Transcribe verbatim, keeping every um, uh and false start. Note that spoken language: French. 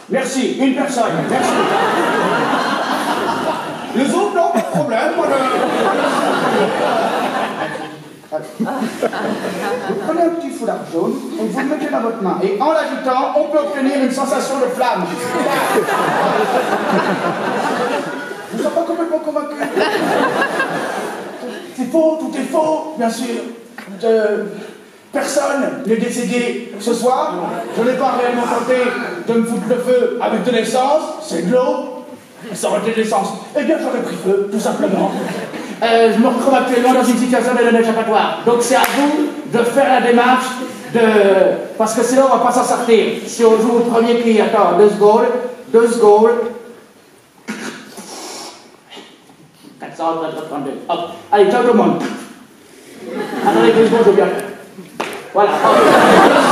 Merci, une personne, merci. Les autres, non, pas de problème. Moi, le... Vous prenez un petit foulard jaune et vous le mettez dans votre main. Et en l'agitant, on peut obtenir une sensation de flamme. Vous ne êtes pas complètement convaincu? C'est faux, tout est faux, bien sûr. Je... Personne n'est décédé ce soir. Je n'ai pas réellement tenté de me foutre le feu avec de l'essence. C'est de l'eau. Ça aurait été de l'essence. Eh bien, j'aurais pris feu, tout simplement. Euh, je me retrouve actuellement dans une situation de non-échappatoire. Donc c'est à vous de faire la démarche de... Parce que sinon, on ne va pas s'en sortir. Si on joue au premier cri, attends, deux secondes, deux secondes. quatre cent trente-deux. Hop. Allez, ciao tout le monde. Attendez deux secondes, je viens. Voilà.